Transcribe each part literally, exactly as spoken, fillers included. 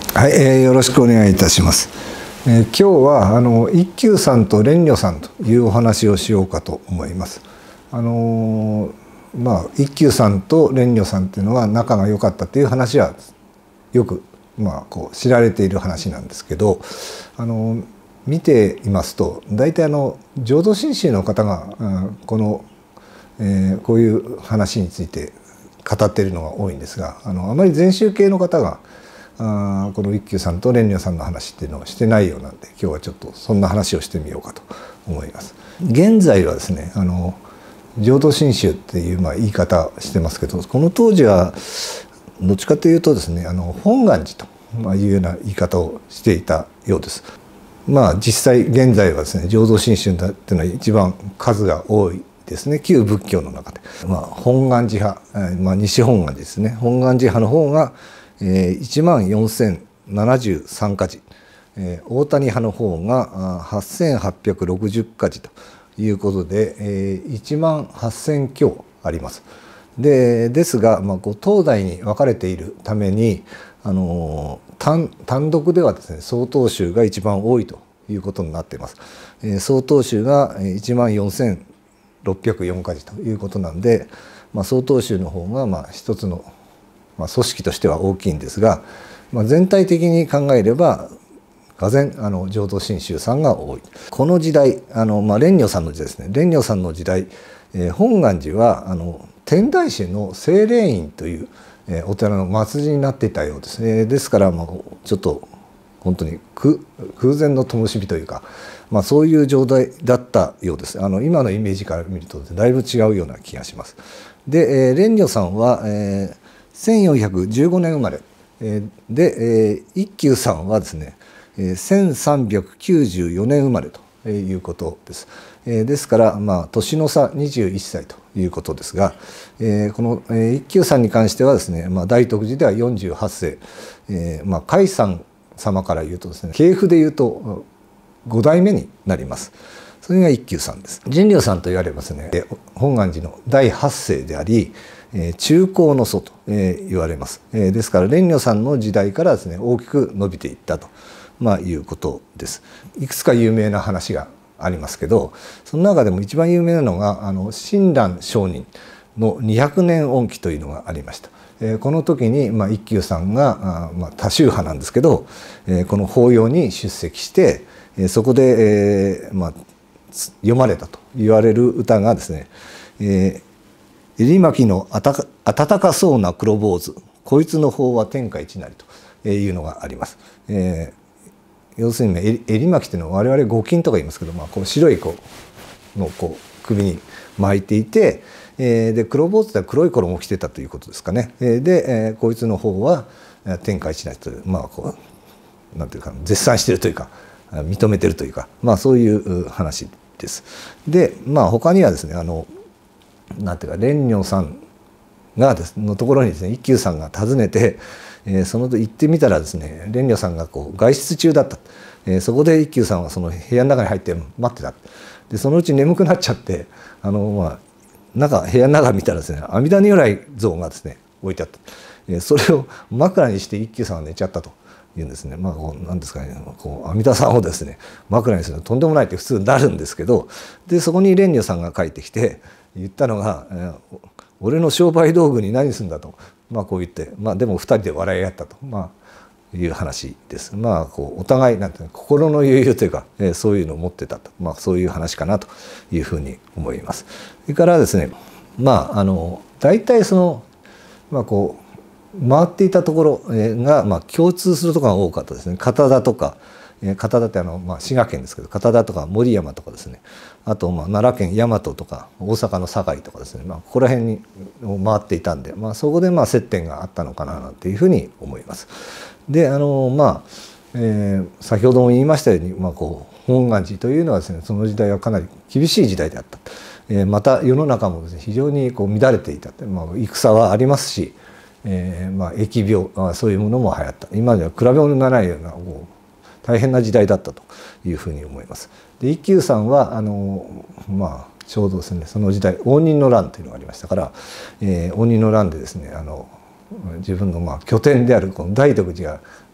はい、えー、よろしくお願いいたします。えー、今日はあの一休さんと蓮如さんというお話をしようかと思います。あのー、まあ一休さんと蓮如さんっていうのは仲が良かったという話はよくまあこう知られている話なんですけど、あのー、見ていますと大体あの浄土真宗の方が、うん、この、えー、こういう話について語っているのが多いんですが、あのあまり禅宗系の方があこの一休さんと蓮如さんの話っていうのをしてないようなんで、今日はちょっとそんな話をしてみようかと思います。現在はですね、あの浄土真宗っていうまあ言い方してますけど、この当時はどっちかというとですね、あの本願寺というような言い方をしていたようです。まあ実際現在はですね、浄土真宗っていうのは一番数が多いですね、旧仏教の中で、まあ、本願寺派、まあ、西本願寺ですね、本願寺派の方がいちまんよんせんななじゅうさんかじ、大谷派の方がはっせんはっぴゃくろくじゅっかじということでいちまんはっせんきょうあります。でですが、まあ、こう東西に分かれているためにあの 単, 単独ではですね、曹洞宗が一番多いということになっています。曹洞宗がいちまんよんせんろっぴゃくよんかじということなんで、まあ、曹洞宗の方がまあ一つのまあ組織としては大きいんですが、まあ、全体的に考えれば俄然あの浄土真宗さんが多い。この時代あの、まあ、蓮如さんの時代ですね、蓮如さんの時代、えー、本願寺はあの天台宗の清霊院という、えー、お寺の末寺になっていたようですね。ですから、まあ、ちょっと本当に空前の灯火というか、まあ、そういう状態だったようです。あの今のイメージから見るとだいぶ違うような気がします。で、えー、蓮如さんは、えー、せんよんひゃくじゅうごねん生まれ、えー、で、えー、一休さんはですね、えー、せんさんびゃくきゅうじゅうよねん生まれということです。えー、ですから、まあ、年の差にじゅういっさいということですが、えー、この、えー、一休さんに関してはですね、まあ、大徳寺ではよんじゅうはっせい、えーまあ、海さん様から言うとですね、系譜で言うとごだいめになります。それが一休さんです。蓮如さんと言われますね、本願寺のだいはっせいであり、中興の祖と言われます。ですから蓮如さんの時代からですね、大きく伸びていったと、まあ、いうことです。いくつか有名な話がありますけど、その中でも一番有名なのがあの親鸞上人のにひゃくねん恩記というのがありました。この時に、まあ、一休さんが、まあ、多宗派なんですけど、この法要に出席してそこで、えーまあ、読まれたと言われる歌がですね「えー、襟巻きのあたか暖かそうな黒坊主こいつの方は天下一なり」というのがあります。えー、要するに、ね、襟巻きというのは我々五巾とか言いますけど、まあ、こう白いこうのをこう首に巻いていて、えー、で黒坊主では黒い衣を着てたということですかね。で、えー、こいつの方は天下一なりという、まあこうなんていうか絶賛しているというか認めてるというか、まあそういう話です。で、まあ他にはですね、あのなんていうか蓮如さんがですのところにですね、一休さんが訪ねて、えー、その行ってみたらですね、蓮如さんがこう外出中だった。えー、そこで一休さんはその部屋の中に入って待ってた。でそのうち眠くなっちゃって、あのまあ中部屋の中見たらですね、阿弥陀如来像がですね置いてあった。えー、それを枕にして一休さんは寝ちゃったと。いうんですね。まあこうなんですかね、こう阿弥陀さんをですね枕にするのとんでもないって普通になるんですけど、でそこに蓮如さんが帰ってきて言ったのが「俺の商売道具に何するんだ」と、まあこう言って、まあでもふたりで笑い合ったと、まあいう話です。まあこうお互いなんていうの心の余裕というか、えー、そういうのを持ってたと、まあそういう話かなというふうに思います。それからですね、まああの大体そのまあこう回っていたところが、まあ、共通するところが多かったですね。片田とか、片田ってあの、まあ、滋賀県ですけど、片田とか森山とかですね、あと、まあ、奈良県大和とか大阪の堺とかですね、まあ、ここら辺に回っていたんで、まあ、そこでまあ接点があったのかななんていうふうに思います。で、あのまあ、えー、先ほども言いましたように、まあ、こう本願寺というのはですね、その時代はかなり厳しい時代であった。えー、また世の中もですね、非常にこう乱れていた。まあ、戦はありますし、えーまあ、疫病あそういうものも流行った。今では比べ物にならないようなもう大変な時代だったというふうに思います。で一休さんはあの、まあ、ちょうどですねその時代応仁の乱というのがありましたから、えー、応仁の乱でですねあの自分のまあ拠点であるこの大徳寺が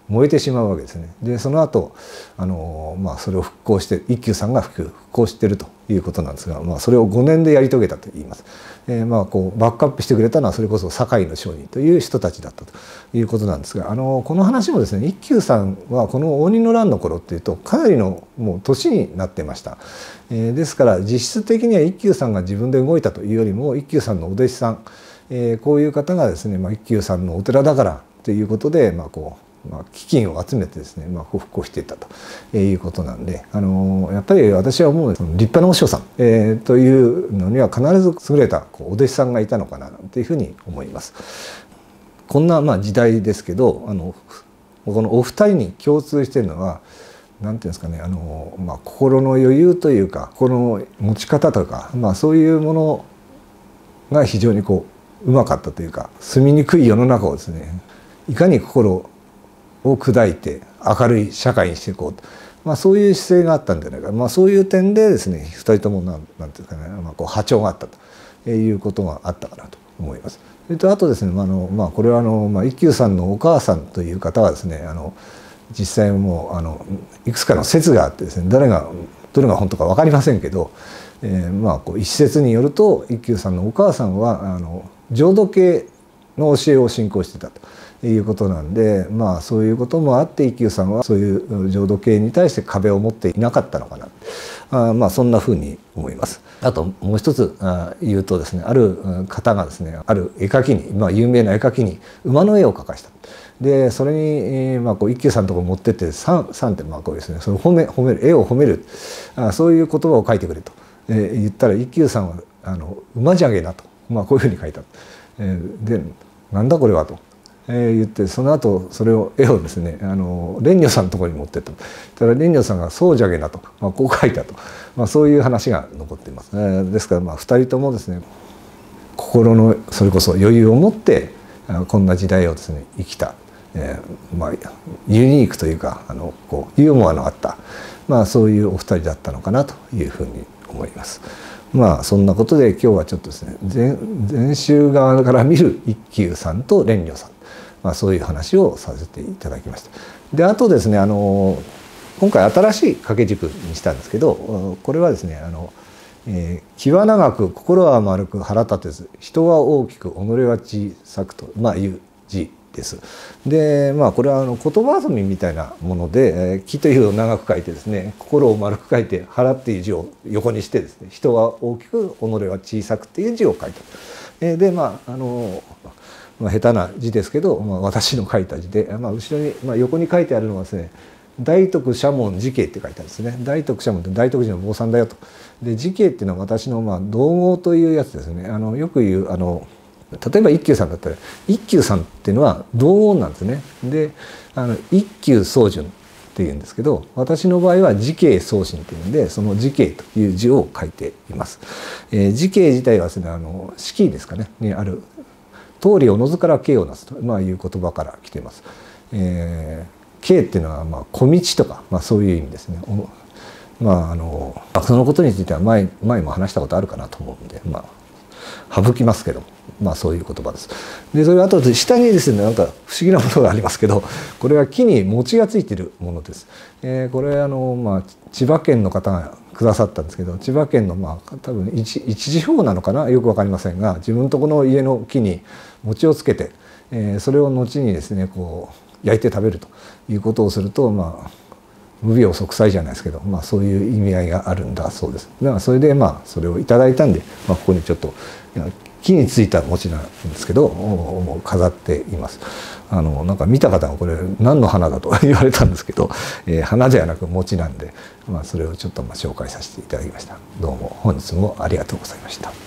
燃えてしまうわけですね。でその後あの、まあ、それを復興して一休さんが復興しているということなんですが、まあ、それをごねんでやり遂げたといいます。えー、まあこうバックアップしてくれたのはそれこそ堺の商人という人たちだったということなんですが、あのこの話もですね、一休さんはこの応仁の乱の頃っていうとかなりのもう年になってました。えー、ですから実質的には一休さんが自分で動いたというよりも一休さんのお弟子さん、えー、こういう方がですね、まあ、一休さんのお寺だからということで、まあこうまあ、基金を集めてですね、まあ、復興していったということなんで、あのやっぱり私は思う立派なお師匠さん、えー、というのには必ず優れたこうお弟子さんがいたのかなというふうに思います。こんなまあ時代ですけど、あのこのお二人に共通しているのは何ていうんですかね、あの、まあ、心の余裕というか心の持ち方とか、まあ、そういうものが非常にこううまかったというか、住みにくい世の中をですね、いかに心をを砕いて明るい社会にしていこうと、まあ、そういう姿勢があったんじゃないか、まあ、そういう点でですねふたりともなんなんていうかね、まあ、こう波長があったということがあったかなと思います。それとあとですね、まあのまあ、これはあの、まあ、一休さんのお母さんという方はですね、あの実際もうあのいくつかの説があってですね、誰がどれが本当か分かりませんけど、えー、まあこう一説によると一休さんのお母さんはあの浄土系の教えを信仰してたということなんで、まあそういうこともあって一休さんはそういう浄土系に対して壁を持っていなかったのかな、あまあそんなふうに思います。あともう一つ言うとですね、ある方がですね、ある絵描きに、まあ、有名な絵描きに馬の絵を描かした。でそれに、まあ、こう一休さんのところに持ってってさん点まあこうですね、その褒め褒める絵を褒める、あそういう言葉を書いてくれと、えー、言ったら一休さんはあの馬じゃげなと、まあ、こういうふうに書いた。えー、でなんだこれはと。えー、言ってその後それを絵をですね、あの蓮如さんのところに持ってったたら蓮如さんが「そうじゃげな」と、まあ、こう書いたと、まあ、そういう話が残っています。えー、ですからまあふたりともですね、心のそれこそ余裕を持ってこんな時代をですね生きた、えーまあ、ユニークというかあのこうユーモアのあった、まあ、そういうお二人だったのかなというふうに思います。まあそんなことで今日はちょっとですね、禅禅宗側から見る一休さんと蓮如さん、まあ、そういう話をさせていただきました。であとですね、あの今回新しい掛け軸にしたんですけど、これはですね、あの、えー、気は長く心は丸く腹立てず人は大きく己は小さくと、まあ、いう字です。でまあこれはあの言葉遊びみたいなもので、えー、気というのを長く書いてですね、心を丸く書いて腹っていう字を横にしてですね、人は大きく己は小さくっていう字を書いた。えー、でまああのまあ、下手な字ですけど、まあ、私の書いた字で、まあ、後ろに、まあ、横に書いてあるのはですね「大徳社門慈恵」って書いてあるんですね。大徳社門って大徳寺の坊さんだよと。で慈恵っていうのは私のまあ道号というやつですね。あのよく言うあの例えば一休さんだったら一休さんっていうのは道号なんですね。であの一休宗順っていうんですけど、私の場合は慈恵宗信っていうんで、その慈恵という字を書いています。えー、慈恵自体はですね、あの式ですかねにある通りおのずから敬をなすと、まあ、いう言葉から来ています。えー、敬っていうのはまあ小道とか、まあ、そういう意味ですね。まああのそのことについては前前も話したことあるかなと思うんで、まあ省きますけども、まあそういう言葉です。でそれあと下にですね、なんか不思議なものがありますけど、これは木に餅がついているものです。えー、これあのまあ千葉県の方がくださったんですけど、千葉県のまあ多分一一地方なのかな、よく分かりませんが、自分のとこの家の木に餅をつけて、えー、それを後にですねこう焼いて食べるということをすると、まあ無病息災じゃないですけど、まあ、そういう意味合いがあるんだそうです。だからそれでまあそれをいただいたんで、まあ、ここにちょっと木についた餅なんですけど飾っています。あのなんか見た方がこれ何の花だと言われたんですけど、えー、花ではなく餅なんで、まあ、それをちょっとまあ紹介させていただきました。どうも本日もありがとうございました。